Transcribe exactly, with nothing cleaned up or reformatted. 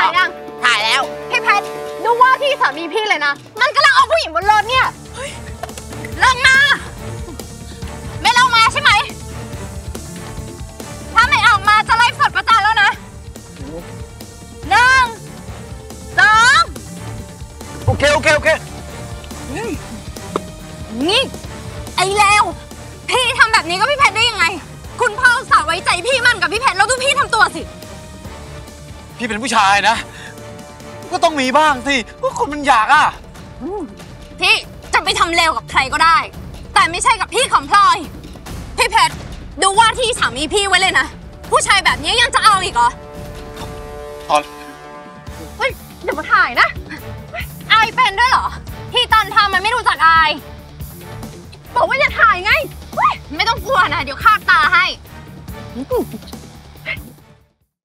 ถ่ายยังถ่ายแล้วพี่เพชรดูว่าที่สามีพี่เลยนะมันกำลังเอาผู้หญิงบนรถเนี่ยลงมาไม่ลงมาใช่ไหมถ้าไม่ออกมาจะไล่สดประจานแล้วนะหนึ่งสองโอเคโอเคโอเคนี่ไอ้แล้วพี่ทำแบบนี้กับพี่เพชรได้ยังไงคุณพ่อสาวไว้ใจพี่มั่นกับพี่เพชรแล้วดูพี่ทำตัวสิพี่เป็นผู้ชายนะก็ต้องมีบ้างสิว่าคนมันอยากอ่ะพี่จะไปทำเลวกับใครก็ได้แต่ไม่ใช่กับพี่ของพลอยพี่เพชรดูว่าที่สามีพี่ไว้เลยนะผู้ชายแบบนี้ยังจะเอาอีกเหรอตอนเฮ้ยเดี๋ยวมาถ่ายนะอายเป็นด้วยเหรอที่ตอนทำมันไม่รู้จักอายบอกว่าอย่าถ่ายไงไม่ต้องกลัวนะเดี๋ยวคาดตาให้